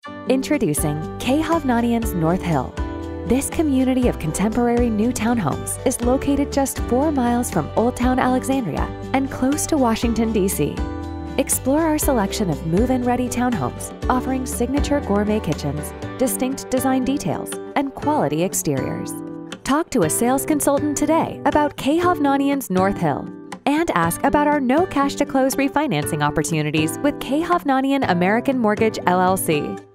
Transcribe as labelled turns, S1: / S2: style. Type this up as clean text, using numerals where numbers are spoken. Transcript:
S1: Introducing K. Hovnanian's North Hill. This community of contemporary new townhomes is located just 4 miles from Old Town Alexandria and close to Washington, D.C. Explore our selection of move-in ready townhomes offering signature gourmet kitchens, distinct design details, and quality exteriors. Talk to a sales consultant today about K. Hovnanian's North Hill and ask about our no cash to close refinancing opportunities with K. Hovnanian American Mortgage, LLC.